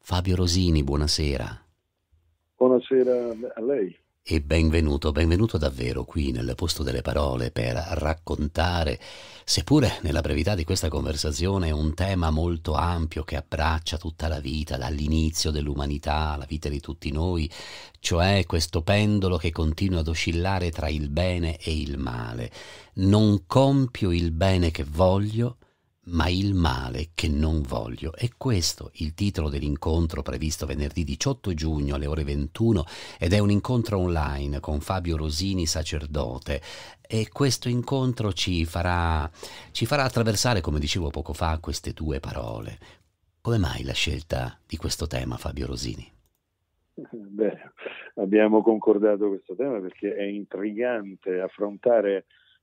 Fabio Rosini, buonasera Buonasera a lei. e benvenuto, benvenuto davvero qui nel posto delle parole per raccontare, seppure nella brevità di questa conversazione, un tema molto ampio che abbraccia tutta la vita, dall'inizio dell'umanità, la vita di tutti noi, cioè questo pendolo che continua ad oscillare tra il bene e il male. Non compio il bene che voglio, ma il male che non voglio. E questo il titolo dell'incontro previsto venerdì 18 giugno alle ore 21 ed è un incontro online con Fabio Rosini, sacerdote. E questo incontro ci farà attraversare, come dicevo poco fa, queste due parole. Come mai la scelta di questo tema, Fabio Rosini? Beh, abbiamo concordato questo tema perché è intrigante affrontare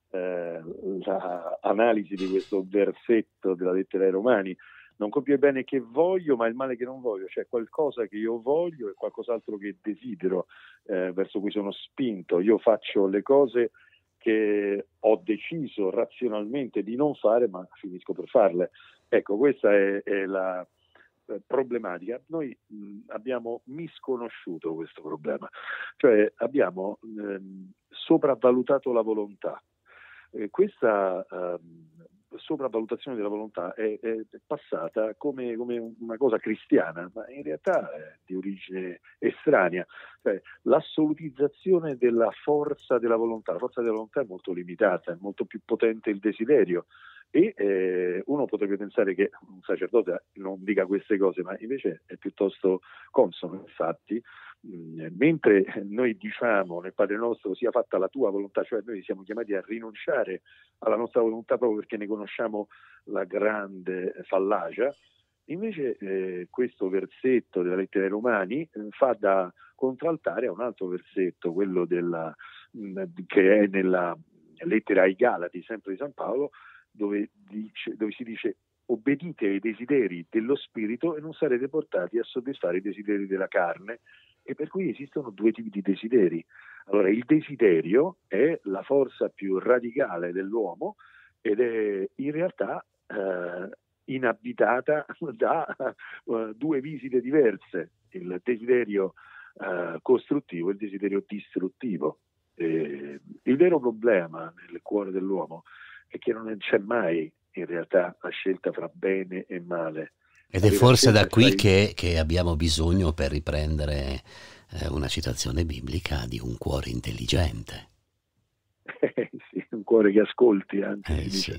l'analisi di questo versetto della lettera ai Romani. Non compio il bene che voglio, ma il male che non voglio, cioè qualcosa che io voglio e qualcos'altro che desidero, verso cui sono spinto. Io faccio le cose che ho deciso razionalmente di non fare, ma finisco per farle. Ecco, questa è la problematica. Noi abbiamo misconosciuto questo problema, cioè abbiamo sopravvalutato la volontà. Questa sopravvalutazione della volontà è passata come una cosa cristiana, ma in realtà è di origine estranea. Cioè, l'assolutizzazione della forza della volontà. La forza della volontà è molto limitata, è molto più potente il desiderio. E uno potrebbe pensare che un sacerdote non dica queste cose, ma invece è piuttosto consono. Infatti, mentre noi diciamo nel Padre nostro sia fatta la tua volontà, cioè noi siamo chiamati a rinunciare alla nostra volontà proprio perché ne conosciamo la grande fallacia, invece questo versetto della lettera ai Romani fa da contraltare a un altro versetto, quello che è nella lettera ai Galati, sempre di San Paolo, dove si dice: obbedite ai desideri dello spirito e non sarete portati a soddisfare i desideri della carne. E per cui esistono due tipi di desideri. Allora, il desiderio è la forza più radicale dell'uomo ed è in realtà inabitata da due visite diverse: il desiderio costruttivo e il desiderio distruttivo. Il vero problema nel cuore dell'uomo è che non c'è mai in realtà la scelta fra bene e male. Ed La è vera forse scelta da è fra qui il che abbiamo bisogno per riprendere una citazione biblica di un cuore intelligente. sì, un cuore che ascolti, anche si dice. Sì.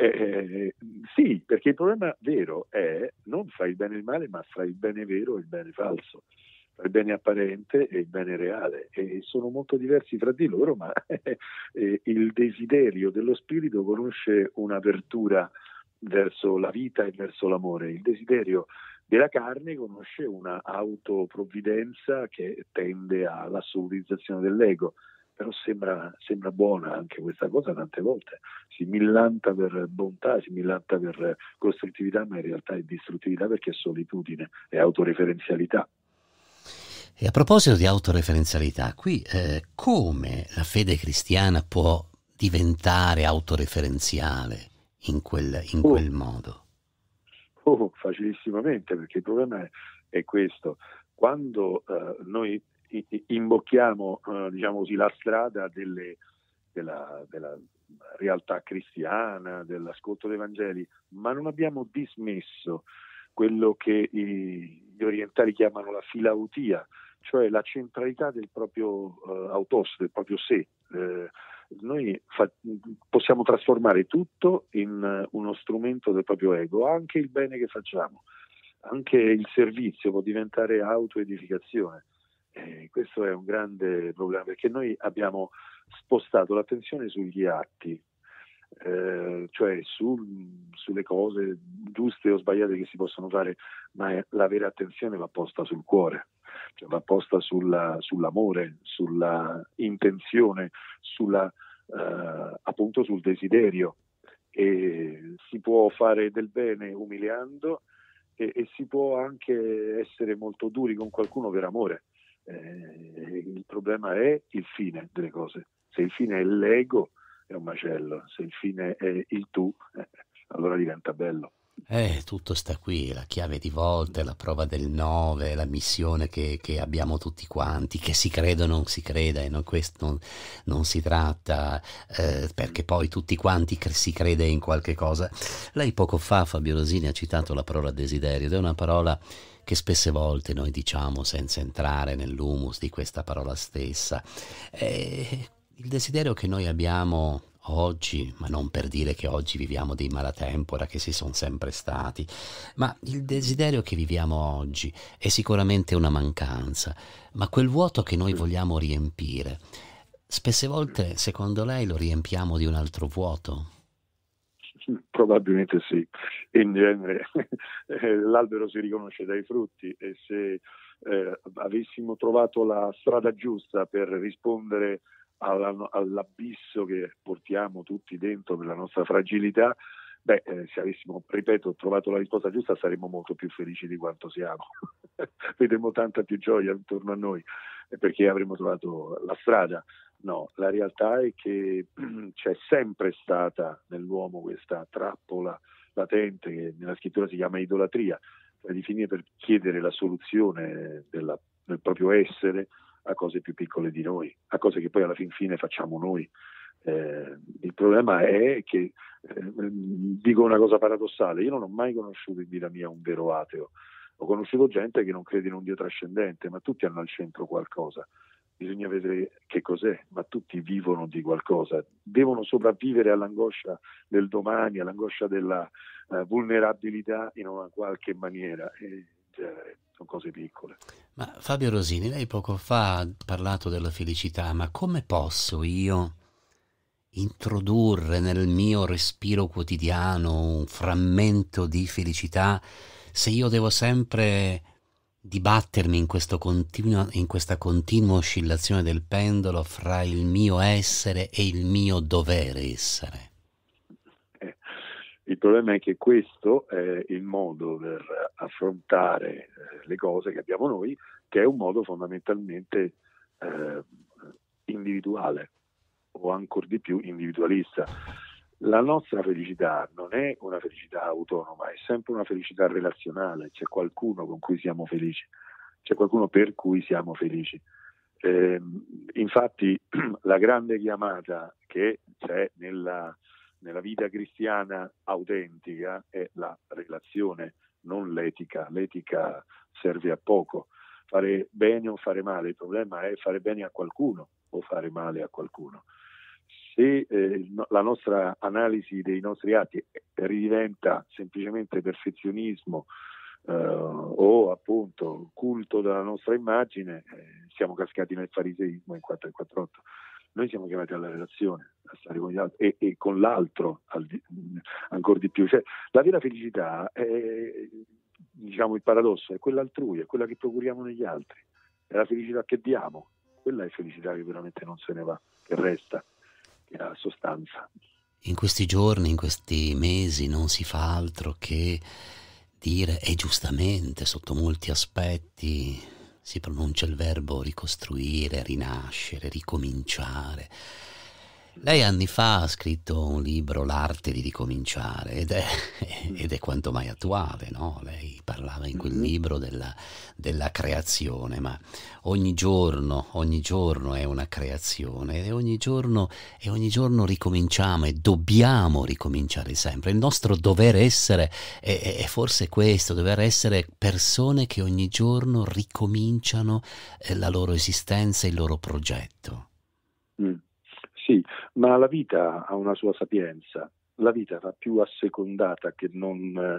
Sì, perché il problema vero è non fra il bene e il male, ma fra il bene vero e il bene falso, fra il bene apparente e il bene reale. E sono molto diversi fra di loro, ma il desiderio dello spirito conosce un'apertura verso la vita e verso l'amore. Il desiderio della carne conosce una autoprovvidenza che tende all'assolutizzazione dell'ego. Però sembra buona anche questa cosa tante volte. Si millanta per bontà, si millanta per costruttività, ma in realtà è distruttività perché è solitudine, è autoreferenzialità. E a proposito di autoreferenzialità, qui come la fede cristiana può diventare autoreferenziale in Oh, quel modo? facilissimamente, perché il problema è questo. Quando noi imbocchiamo, diciamo così, la strada della realtà cristiana, dell'ascolto dei Vangeli, ma non abbiamo dismesso quello che gli orientali chiamano la filautia, cioè la centralità del proprio autos, del proprio sé. Noi possiamo trasformare tutto in uno strumento del proprio ego, anche il bene che facciamo, anche il servizio può diventare autoedificazione. Questo è un grande problema perché noi abbiamo spostato l'attenzione sugli atti, cioè sulle cose giuste o sbagliate che si possono fare, ma la vera attenzione va posta sul cuore, cioè va posta sull'amore, sulla intenzione, appunto sul desiderio. E si può fare del bene umiliando e si può anche essere molto duri con qualcuno per amore. Il problema è il fine delle cose. Se il fine è l'ego è un macello, se il fine è il tu, allora diventa bello. Tutto sta qui, la chiave di volta, la prova del 9, la missione che abbiamo tutti quanti, che si creda o non si creda, e questo non si tratta, perché poi tutti quanti si crede in qualche cosa. Lei poco fa, Fabio Rosini, ha citato la parola desiderio, ed è una parola che spesse volte noi diciamo senza entrare nell'humus di questa parola stessa. Il desiderio che noi abbiamo oggi, ma non per dire che oggi viviamo dei malatempora che si sono sempre stati, ma il desiderio che viviamo oggi è sicuramente una mancanza, ma quel vuoto che noi vogliamo riempire, spesse volte, secondo lei, lo riempiamo di un altro vuoto? Probabilmente sì. In genere l'albero si riconosce dai frutti, e se avessimo trovato la strada giusta per rispondere all'abisso che portiamo tutti dentro per la nostra fragilità, se avessimo, ripeto, trovato la risposta giusta, saremmo molto più felici di quanto siamo. Vedremo tanta più gioia intorno a noi, perché avremmo trovato la strada. No, la realtà è che c'è sempre stata nell'uomo questa trappola latente che nella scrittura si chiama idolatria, cioè di finire per chiedere la soluzione del proprio essere a cose più piccole di noi, a cose che poi alla fin fine facciamo noi. Il problema è che, dico una cosa paradossale, io non ho mai conosciuto in vita mia un vero ateo. Ho conosciuto gente che non crede in un Dio trascendente, ma tutti hanno al centro qualcosa. Bisogna vedere che cos'è, ma tutti vivono di qualcosa, devono sopravvivere all'angoscia del domani, all'angoscia della vulnerabilità in una qualche maniera, e in genere sono cose piccole. Ma Fabio Rosini, lei poco fa ha parlato della felicità, ma come posso io introdurre nel mio respiro quotidiano un frammento di felicità se io devo sempre dibattermi in questa continua oscillazione del pendolo fra il mio essere e il mio dover essere? Il problema è che questo è il modo per affrontare le cose che abbiamo noi, che è un modo fondamentalmente individuale, o ancor di più individualista. La nostra felicità non è una felicità autonoma, è sempre una felicità relazionale. C'è qualcuno con cui siamo felici, c'è qualcuno per cui siamo felici. Infatti la grande chiamata che c'è nella vita cristiana autentica è la relazione, non l'etica. L'etica serve a poco. Fare bene o fare male, il problema è fare bene a qualcuno o fare male a qualcuno. Se la nostra analisi dei nostri atti ridiventa semplicemente perfezionismo o appunto culto della nostra immagine, siamo cascati nel fariseismo in 448. Noi siamo chiamati alla relazione, a stare con gli altri e con l'altro ancora di più. Cioè, la vera felicità è, diciamo, il paradosso, è quella altrui, è quella che procuriamo negli altri, è la felicità che diamo, quella è felicità che veramente non se ne va, che resta, che ha sostanza. In questi giorni, in questi mesi non si fa altro che dire, e giustamente sotto molti aspetti si pronuncia il verbo ricostruire, rinascere, ricominciare. Lei anni fa ha scritto un libro, L'arte di ricominciare, ed è quanto mai attuale, no? Lei parlava in quel libro della creazione, ma ogni giorno è una creazione, e ogni giorno ricominciamo, e dobbiamo ricominciare sempre. Il nostro dover essere è forse questo, dover essere persone che ogni giorno ricominciano la loro esistenza, il loro progetto. Sì, ma la vita ha una sua sapienza, la vita va più assecondata che non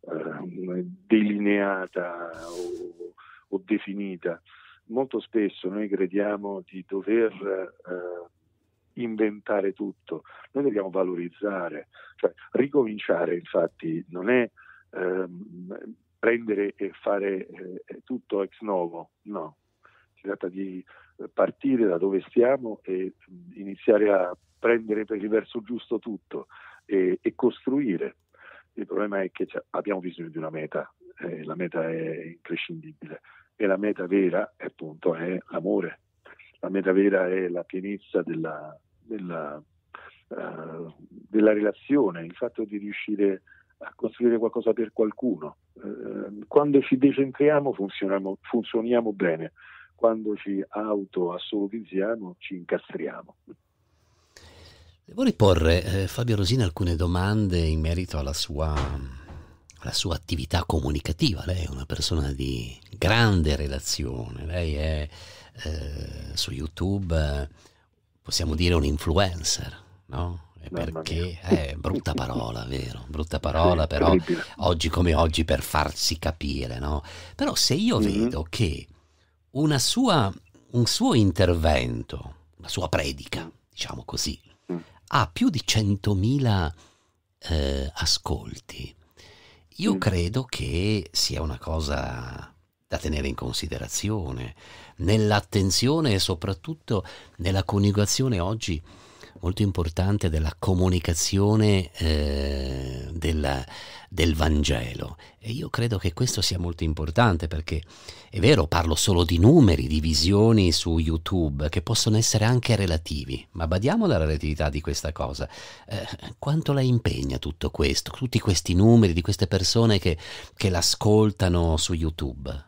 delineata o definita. Molto spesso noi crediamo di dover inventare tutto, noi dobbiamo valorizzare, cioè ricominciare infatti non è prendere e fare tutto ex novo, no, si tratta di partire da dove stiamo e iniziare a prendere per il verso giusto tutto e costruire. Il problema è che abbiamo bisogno di una meta, la meta è imprescindibile, e la meta vera appunto è l'amore. La meta vera è la pienezza della relazione, il fatto di riuscire a costruire qualcosa per qualcuno. Quando ci decentriamo funzioniamo bene, quando ci autoassolutizziamo ci incastriamo. Devo riporre, Fabio Rosini, alcune domande in merito alla sua attività comunicativa. Lei è una persona di grande relazione, lei è su YouTube, possiamo dire un influencer, no? Perché è brutta parola, vero? Brutta parola, sì, però terribile. oggi come oggi per farsi capire, no? Però se io vedo che un suo intervento, una sua predica, diciamo così, ha più di 100.000 ascolti, io credo che sia una cosa da tenere in considerazione nell'attenzione e soprattutto nella coniugazione oggi molto importante della comunicazione del Vangelo. E io credo che questo sia molto importante, perché è vero, parlo solo di numeri, di visioni su YouTube che possono essere anche relativi, ma badiamo alla relatività di questa cosa. Quanto la impegna tutto questo, tutti questi numeri di queste persone che l'ascoltano su YouTube?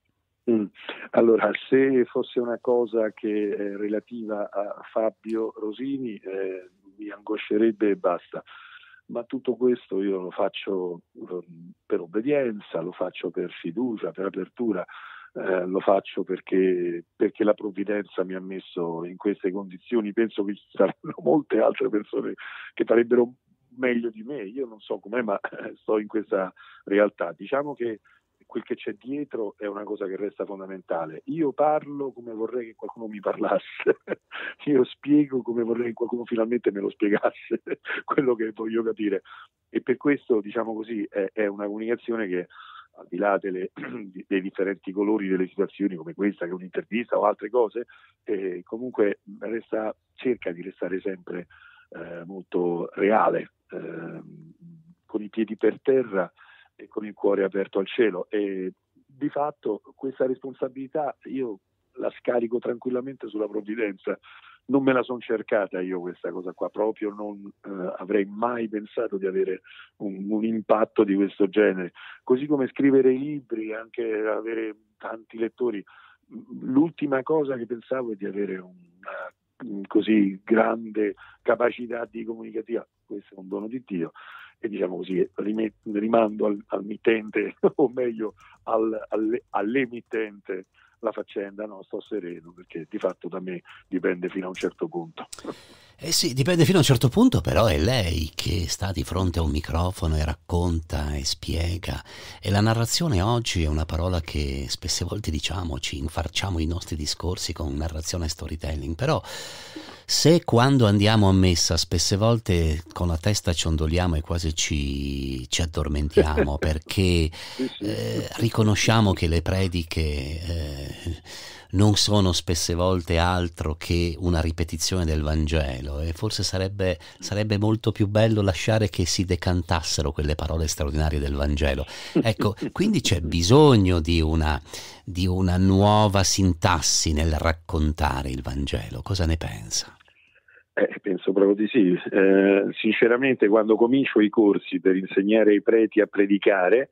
Allora, se fosse una cosa che è relativa a Fabio Rosini, mi angoscerebbe e basta. Ma tutto questo io lo faccio per obbedienza, lo faccio per fiducia, per apertura, lo faccio perché la provvidenza mi ha messo in queste condizioni. Penso che ci saranno molte altre persone che farebbero meglio di me. Io non so com'è, ma sto in questa realtà. Diciamo che quel che c'è dietro è una cosa che resta fondamentale. Io parlo come vorrei che qualcuno mi parlasse, io spiego come vorrei che qualcuno finalmente me lo spiegasse, quello che voglio capire. E per questo, diciamo così, è una comunicazione che, al di là dei differenti colori delle situazioni come questa, che è un'intervista o altre cose, comunque cerca di restare sempre molto reale, con i piedi per terra e con il cuore aperto al cielo. E di fatto questa responsabilità io la scarico tranquillamente sulla provvidenza. Non me la sono cercata io questa cosa qua, proprio non avrei mai pensato di avere un impatto di questo genere. Così come scrivere i libri, anche avere tanti lettori. L'ultima cosa che pensavo è di avere una così grande capacità di comunicativa. Questo è un dono di Dio. E diciamo così, rimando al mittente, o meglio all'emittente, la faccenda. No, sto sereno, perché di fatto da me dipende fino a un certo punto. Eh sì, dipende fino a un certo punto, però è lei che sta di fronte a un microfono e racconta e spiega. E la narrazione oggi è una parola che spesse volte diciamo, ci infarciamo i nostri discorsi con narrazione e storytelling, però se quando andiamo a messa spesse volte con la testa ciondoliamo e quasi ci addormentiamo perché riconosciamo che le prediche non sono spesse volte altro che una ripetizione del Vangelo, e forse sarebbe molto più bello lasciare che si decantassero quelle parole straordinarie del Vangelo. Ecco, quindi c'è bisogno di una nuova sintassi nel raccontare il Vangelo. Cosa ne pensa? Penso proprio di sì. Sinceramente, quando comincio i corsi per insegnare ai preti a predicare,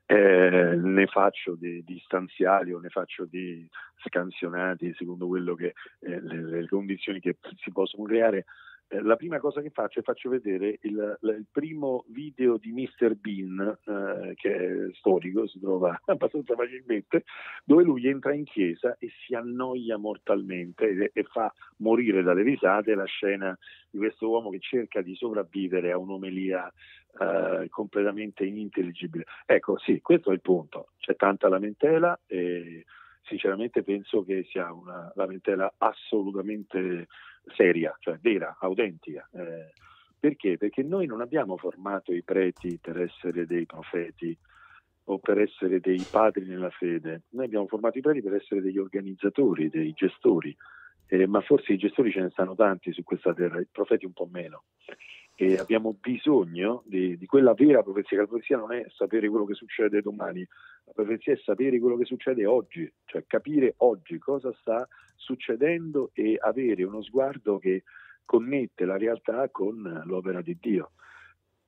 ne faccio di stanziali o ne faccio di scansionati secondo quello che le condizioni che si possono creare. La prima cosa che faccio vedere il primo video di Mr. Bean, che è storico, si trova abbastanza facilmente, dove lui entra in chiesa e si annoia mortalmente e fa morire dalle risate la scena di questo uomo che cerca di sopravvivere a un'omelia completamente inintelligibile. Ecco, sì, questo è il punto. C'è tanta lamentela e sinceramente penso che sia una lamentela assolutamente seria, cioè vera, autentica. Perché? Perché noi non abbiamo formato i preti per essere dei profeti o per essere dei padri nella fede. Noi abbiamo formato i preti per essere degli organizzatori, dei gestori. Ma forse i gestori ce ne stanno tanti su questa terra, i profeti un po' meno. E abbiamo bisogno di quella vera profezia. La profezia non è sapere quello che succede domani, la profezia è sapere quello che succede oggi, cioè capire oggi cosa sta succedendo e avere uno sguardo che connette la realtà con l'opera di Dio.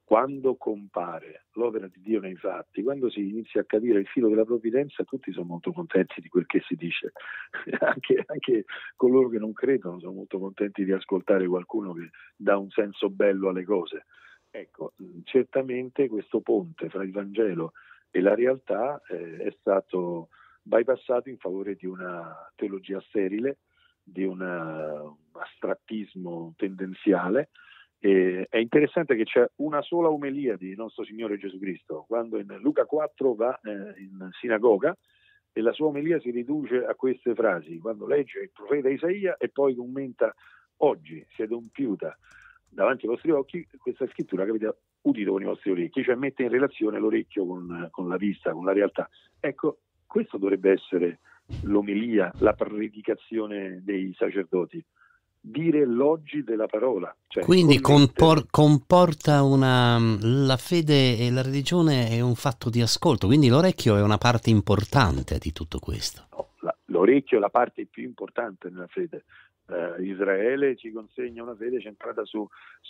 quando compare l'opera di Dio nei fatti, quando si inizia a capire il filo della provvidenza, tutti sono molto contenti di quel che si dice, anche coloro che non credono sono molto contenti di ascoltare qualcuno che dà un senso bello alle cose. Ecco, certamente questo ponte fra il Vangelo e la realtà è stato bypassato in favore di una teologia sterile, di un astrattismo tendenziale. È interessante che c'è una sola omelia di nostro Signore Gesù Cristo, quando in Luca 4 va in sinagoga, e la sua omelia si riduce a queste frasi, quando legge il profeta Isaia e poi commenta: oggi si è adempiuta davanti ai vostri occhi questa scrittura che avete udito con i vostri orecchi, cioè mette in relazione l'orecchio con la vista, con la realtà. Ecco, questo dovrebbe essere l'omelia, la predicazione dei sacerdoti, dire l'oggi della parola. Cioè quindi comporta la fede e la religione è un fatto di ascolto, quindi l'orecchio è una parte importante di tutto questo. No, l'orecchio è la parte più importante nella fede. Israele ci consegna una fede centrata su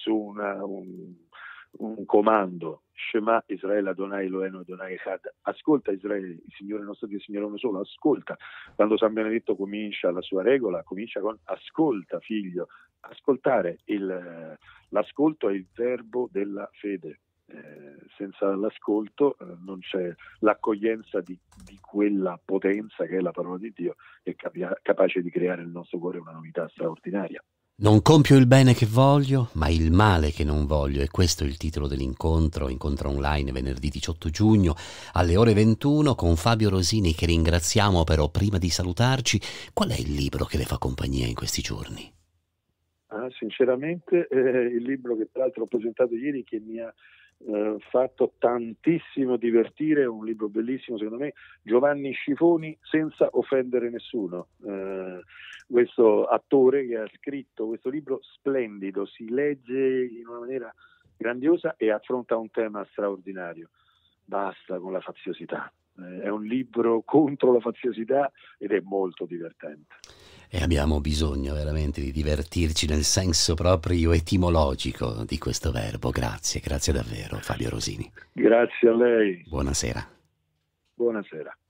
un comando: Shema Israele Adonai Eloheinu Adonai Echad. Ascolta Israele, il Signore nostro Dio, il Signore uno solo, ascolta. Quando San Benedetto comincia la sua regola, comincia con: ascolta figlio. Ascoltare, l'ascolto è il verbo della fede. Senza l'ascolto non c'è l'accoglienza di quella potenza che è la parola di Dio, che è capace di creare nel nostro cuore una novità straordinaria. Non compio il bene che voglio, ma il male che non voglio, e questo è il titolo dell'incontro online venerdì 18 giugno alle ore 21 con Fabio Rosini, che ringraziamo. Però prima di salutarci, qual è il libro che le fa compagnia in questi giorni? Sinceramente il libro che tra l'altro ho presentato ieri, che mi ha fatto tantissimo divertire, è un libro bellissimo secondo me, Giovanni Scifoni, Senza offendere nessuno. Questo attore che ha scritto questo libro splendido, si legge in una maniera grandiosa e affronta un tema straordinario. Basta con la faziosità. È un libro contro la faziosità ed è molto divertente. E abbiamo bisogno veramente di divertirci nel senso proprio etimologico di questo verbo. Grazie davvero Fabio Rosini. Grazie a lei. Buonasera. Buonasera.